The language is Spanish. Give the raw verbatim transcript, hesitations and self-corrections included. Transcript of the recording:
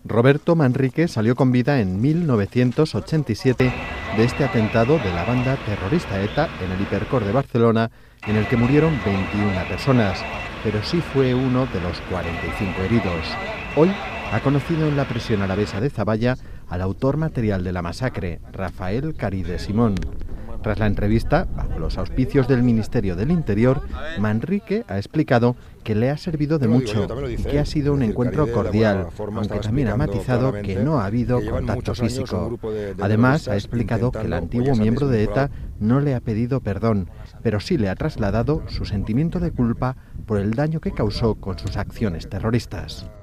Roberto Manrique salió con vida en mil novecientos ochenta y siete de este atentado de la banda terrorista ETA en el Hipercor de Barcelona, en el que murieron veintiuna personas, pero sí fue uno de los cuarenta y cinco heridos. Hoy ha conocido en la prisión alavesa de Zaballa al autor material de la masacre, Rafael Caride Simón. Tras la entrevista, bajo los auspicios del Ministerio del Interior, Manrique ha explicado que le ha servido de mucho y que ha sido un encuentro cordial, aunque también ha matizado que no ha habido contacto físico. Además, ha explicado que el antiguo miembro de ETA no le ha pedido perdón, pero sí le ha trasladado su sentimiento de culpa por el daño que causó con sus acciones terroristas.